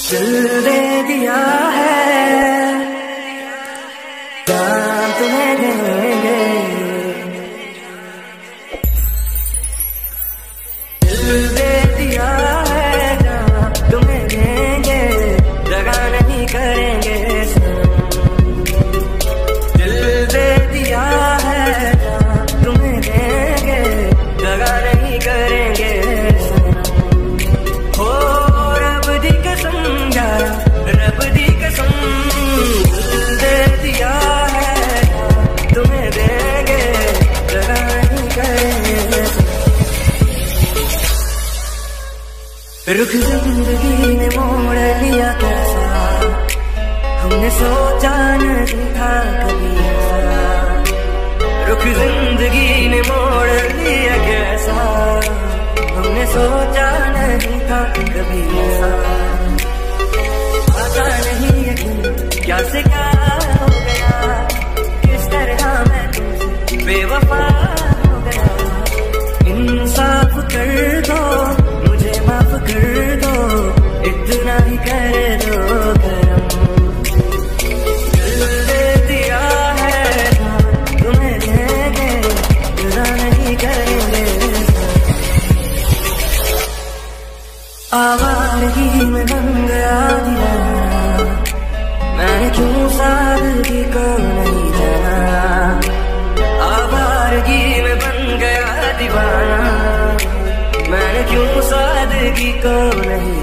दिल दे दिया है, जान तुम्हें देंगे। दिल दे दिया है, जान तुम्हें देंगे, दगा नहीं करेंगे सनम। दिल दे दिया है, जान तुम्हें देंगे, दगा नहीं करेंगे सनम। हो रब दी कसम यारा, रब दी कसम। दिल दे दिया है, तुम्हें देंगे, दगा नहीं करेंगे सनम। रुख जिंदगी ने मोड़ लिया कैसा, हमने सोचा नहीं था कभी ऐसा। रुख जिंदगी ने मोड़ लिया कैसा, हमने सोचा नहीं था कभी ऐसा। आता नहीं यकीन क्या से क्या हो गया, किस तरह मैं तुमसे बेवफा हो गया। इंसाफ कर दो, मुझे माफ कर दो, इतना ही कर दो करम। दिल दे दिया है, तुम्हें देंगे, जुदा नहीं करेंगे। आवारगी में बन गया दीवाना, मैंने क्यों सादगी को नहीं जाना। आवारगी में बन गया दीवाना, मैंने क्यों सादगी को नहीं